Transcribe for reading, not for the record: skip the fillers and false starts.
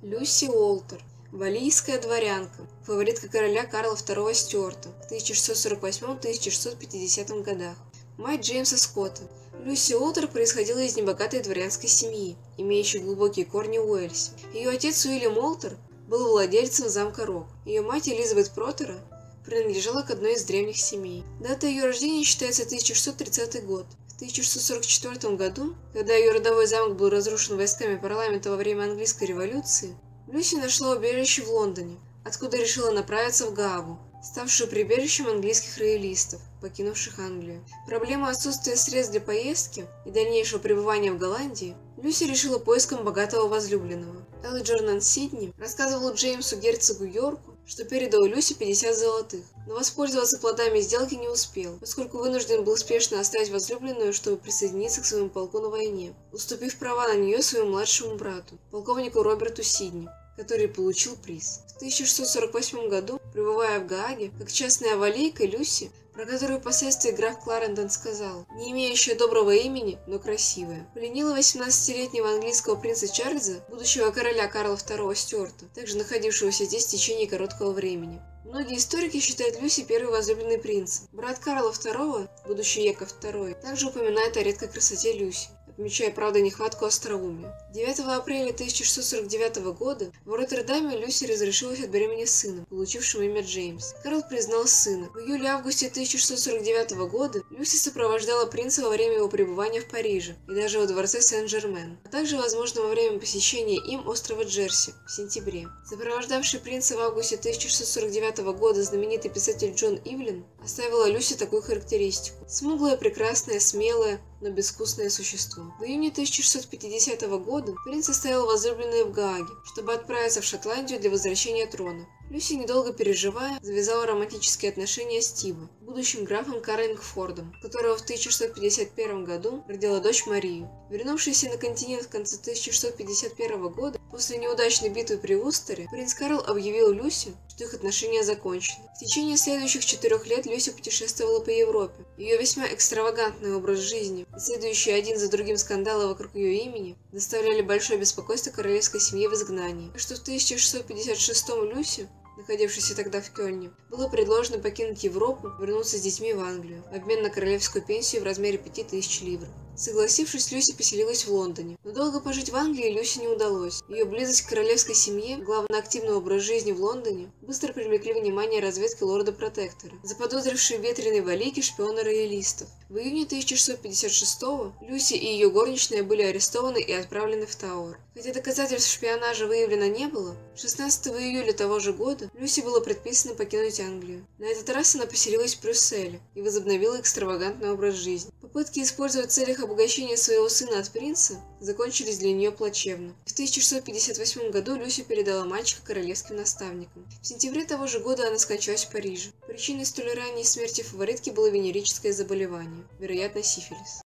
Люси Уолтер, валлийская дворянка, фаворитка короля Карла II Стюарта в 1648-1650 годах. Мать Джеймса Скотта. Люси Уолтер происходила из небогатой дворянской семьи, имеющей глубокие корни в Уэльсе. Ее отец Уильям Уолтер был владельцем замка Рок. Ее мать Элизабет Протера принадлежала к одной из древних семей. Дата ее рождения считается 1630 год. В 1644 году, когда ее родовой замок был разрушен войсками парламента во время английской революции, Люси нашла убежище в Лондоне, откуда решила направиться в Гаагу, ставшую прибежищем английских роялистов, покинувших Англию. Проблема отсутствия средств для поездки и дальнейшего пребывания в Голландии Люси решила поиском богатого возлюбленного. Элджернон Сидни рассказывал Джеймсу герцогу Йорку, что передал Люси 50 золотых, но воспользоваться плодами сделки не успел, поскольку вынужден был спешно оставить возлюбленную, чтобы присоединиться к своему полку на войне, уступив права на нее своему младшему брату, полковнику Роберту Сидни, который получил приз. В 1648 году, пребывая в Гааге, как частная валлийка Люси, про которую впоследствии граф Кларендон сказал, не имеющая доброго имени, но красивая, пленила 18-летнего английского принца Чарльза, будущего короля Карла II Стюарта, также находившегося здесь в течение короткого времени. Многие историки считают Люси первой возлюбленной принца. Брат Карла II, будущий Яков II, также упоминает о редкой красоте Люси, отмечая, правда, нехватку остроумия. 9 апреля 1649 года в Роттердаме Люси разрешилась от бремени сына, получившим имя Джеймс. Карл признал сына. В июле-августе 1649 года Люси сопровождала принца во время его пребывания в Париже и даже во дворце Сен-Жермен, а также, возможно, во время посещения им острова Джерси в сентябре. Сопровождавший принца в августе 1649 года знаменитый писатель Джон Ивлин оставила Люси такую характеристику: смуглая, прекрасная, смелая, но безвкусное существо. В июне 1650 года принц оставил возлюбленную в Гааге, чтобы отправиться в Шотландию для возвращения трона. Люси, недолго переживая, завязала романтические отношения с Тибо, будущим графом Карлингфордом, которого в 1651 году родила дочь Марию. Вернувшийся на континент в конце 1651 года, после неудачной битвы при Вустере, принц Карл объявил Люси, что их отношения закончены. В течение следующих 4 лет Люси путешествовала по Европе. Ее весьма экстравагантный образ жизни и следующие один за другим скандалы вокруг ее имени доставляли большое беспокойство королевской семье в изгнании. Так что в 1656 Люси, находившейся тогда в Кёльне, было предложено покинуть Европу и вернуться с детьми в Англию в обмен на королевскую пенсию в размере 5000 ливр. Согласившись, Люси поселилась в Лондоне. Но долго пожить в Англии Люси не удалось. Ее близость к королевской семье, главный активный образ жизни в Лондоне, быстро привлекли внимание разведки лорда-протектора, заподозрившей в ветреной валлийке шпиона роялистов. В июне 1656-го Люси и ее горничная были арестованы и отправлены в Тауэр. Хотя доказательств шпионажа выявлено не было, 16 июля того же года Люси было предписано покинуть Англию. На этот раз она поселилась в Брюсселе и возобновила экстравагантный образ жизни. Попытки использовать в целях обогащения своего сына от принца закончились для нее плачевно. В 1658 году Люси передала мальчика королевским наставникам. В сентябре того же года она скончалась в Париже. Причиной столь ранней смерти фаворитки было венерическое заболевание, вероятно, сифилис.